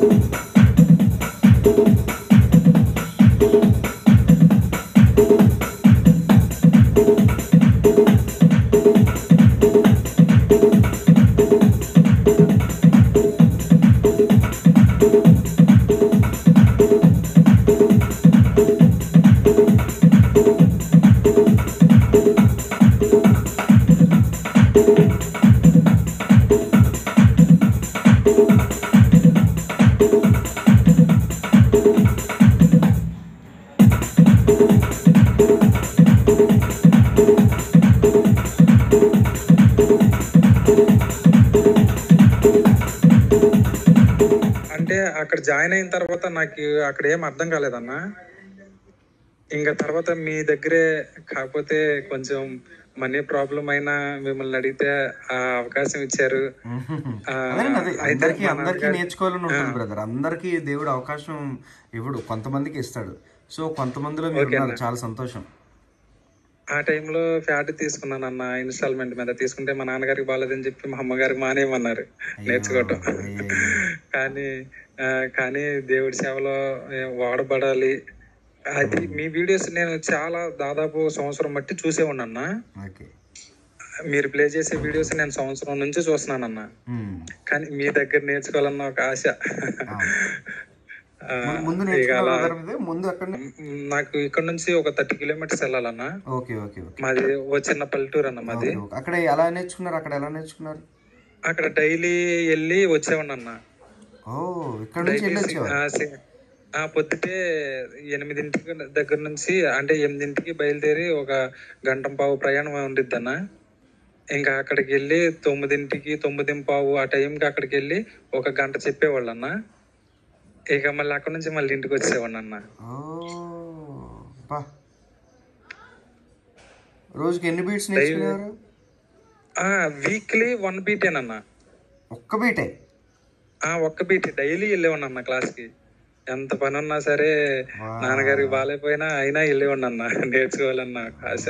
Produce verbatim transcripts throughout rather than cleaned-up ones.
అంటే అక్కడ జాయిన్ అయిన తర్వాత నాకు అక్కడ ఏం అర్థం కాలేదన్న. ఇంకా తర్వాత మీ దగ్గరే, కాకపోతే కొంచెం మనీ ప్రాబ్లం అయినా మిమ్మల్ని అడిగితే ఆ అవకాశం ఇచ్చారు. అందరికి అందరికి నేర్చుకోవాలని ఉంటుంది బ్రదర్. అందరికి దేవుడు అవకాశం ఇవ్వడు, కొంతమందికి ఇస్తాడు. సో కొంతమందిలో మీరు చాలా సంతోషం. ఆ టైంలో ఫ్యాట్ తీసుకున్నాను అన్న, ఇన్స్టాల్మెంట్ మీద తీసుకుంటే మా నాన్నగారికి బాగాలేదని చెప్పి మా అమ్మగారికి మానేయమన్నారు నేర్చుకోవటం. కానీ కానీ దేవుడి సేవలో వాడబడాలి. అది మీ వీడియోస్ నేను చాలా దాదాపు సంవత్సరం బట్టి చూసే ఉన్నాన్న. మీరు ప్లే చేసే వీడియోస్ నేను సంవత్సరం నుంచి చూస్తున్నానన్న. కానీ మీ దగ్గర నేర్చుకోవాలన్న ఒక ఆశ. నాకు ఇక్కడ నుంచి ఒక థర్టీ కిలోమీటర్స్ వెళ్ళాలన్నా. మాది ఓ చిన్న పల్లెటూరు అన్న మాది. అక్కడ ఎలా నేర్చుకున్నారు? అక్కడ ఎలా నేర్చుకున్నారు? అక్కడ డైలీ వెళ్ళి వచ్చేవాడిని అన్న. పొద్దుటే ఎనిమిదింటికి దగ్గర నుంచి, అంటే ఎనిమిదింటికి బయలుదేరి ఒక గంట పావు ప్రయాణం ఉండిద్ది అన్న. ఇంకా అక్కడికి వెళ్ళి తొమ్మిదింటికి తొమ్మిది పావు ఆ టైంకి అక్కడికి వెళ్ళి ఒక గంట చెప్పేవాళ్ళు అన్న. ఇక మళ్ళీ అక్కడ నుంచి మళ్ళీ ఇంటికి వచ్చేవాడిని అన్న. రోజుకి ఎన్ని బీట్స్? Weekly one బీటేనన్నా. ఒక్క బీటే? ఒక్క బీటే డైలీ వెళ్ళేవాడిని అన్న క్లాస్ కి. ఎంత పని ఉన్నా సరే, నాన్నగారికి బాగాలేకపోయినా అయినా వెళ్ళేవాడిని అన్న, నేర్చుకోవాలన్న ఆశ.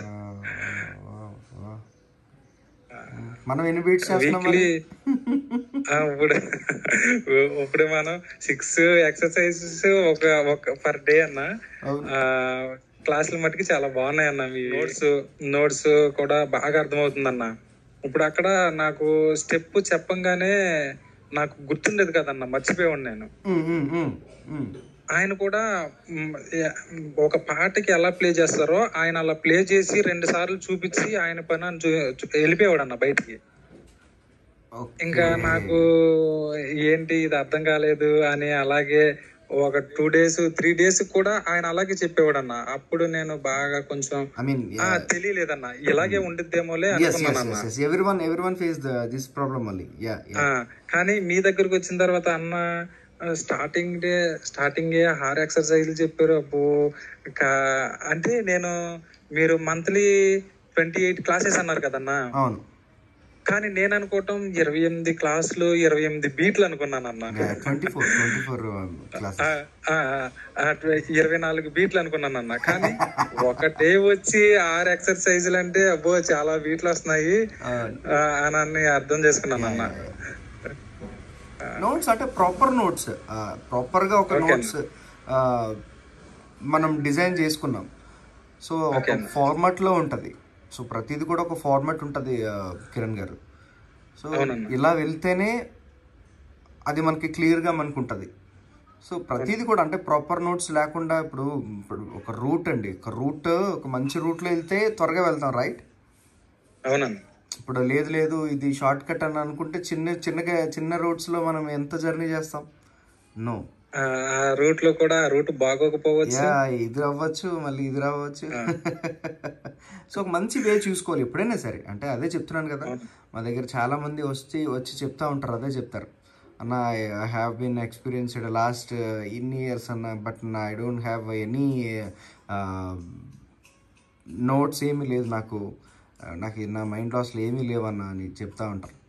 మనం ఎన్ని బీట్స్ వీక్లీ? ఇప్పుడు ఇప్పుడు మనం సిక్స్ ఎక్సర్సైజెస్ ఒక ఒక పర్ డే అన్న. క్లాసుల మట్టుకి చాలా బాగున్నాయి అన్న. మీ నోట్స్ నోట్స్ కూడా బాగా అర్థమవుతుందన్న. ఇప్పుడు అక్కడ నాకు స్టెప్ చెప్పంగానే నాకు గుర్తుండేది కదన్న, మర్చిపోయాను నేను. ఆయన కూడా ఒక పాటకి ఎలా ప్లే చేస్తారో ఆయన అలా ప్లే చేసి రెండు సార్లు చూపించి ఆయన పని వెళ్ళిపోయాడు అన్న బయటికి. ఇంకా నాకు ఏంటి ఇది అర్థం కాలేదు అని అలాగే ఒక టూ డేస్ త్రీ డేస్ కూడా ఆయన అలాగే చెప్పేవాడు అన్న. అప్పుడు నేను బాగా కొంచెం తెలియలేదన్న, ఇలాగే ఉండిద్దేమోలే అనుకున్నాను. కానీ మీ దగ్గరకు వచ్చిన తర్వాత అన్న స్టార్టింగ్ డే స్టార్టింగ్ హార్ ఎక్సర్సైజ్లు చెప్పారు. అబ్బో, అంటే నేను మీరు మంత్లీ ట్వంటీ ఎయిట్ క్లాసెస్ అన్నారు కదన్నా. కానీ నేను అనుకోవటం ఇరవై ఎనిమిది క్లాసులు ఇరవై ఎనిమిది బీట్లు అనుకున్నాను అన్న. ఇరవై నాలుగు బీట్లు అనుకున్నాను అన్న. కానీ ఒక డే వచ్చి ఆరు ఎక్సర్సైజులు అంటే అబ్బో చాలా బీట్లు వస్తున్నాయి అని అర్థం చేసుకున్నాను అన్న. నోట్స్ అంటే ప్రాపర్ నోట్స్, ప్రాపర్గా ఒక నోట్స్ మనం డిజైన్ చేసుకున్నాం. సో ఒక ఫార్మాట్లో ఉంటుంది. సో ప్రతిది కూడా ఒక ఫార్మాట్ ఉంటుంది కిరణ్ గారు. సో ఇలా వెళ్తేనే అది మనకి క్లియర్గా మనకు ఉంటుంది. సో ప్రతిది కూడా అంటే ప్రాపర్ నోట్స్ లేకుండా, ఇప్పుడు ఇప్పుడు ఒక రూట్ అండి, ఒక రూట్ ఒక మంచి రూట్లో వెళ్తే త్వరగా వెళ్తాం, రైట్? అవునండి. ఇప్పుడు లేదు లేదు ఇది షార్ట్ కట్ అని అనుకుంటే చిన్న చిన్నగా చిన్న రూట్స్లో మనం ఎంత జర్నీ చేస్తాం? నో, రూట్ లో కూడా రూట్ బాగోకపోవచ్చు, ఇది అవ్వచ్చు, మళ్ళీ ఇది రావచ్చు. సో ఒక మంచి వే చూసుకోవాలి ఎప్పుడైనా సరే. అంటే అదే చెప్తున్నాను కదా, మా దగ్గర చాలా మంది వచ్చి వచ్చి చెప్తా ఉంటారు, అదే చెప్తారు అన్న, I have been experienced last ఇన్ని ఇయర్స్ అన్న, but I don't have any notes ఏమీ లేదు నాకు, నాకు నా మైండ్ లాస్లో ఏమీ లేవన్నా అని చెప్తా ఉంటారు.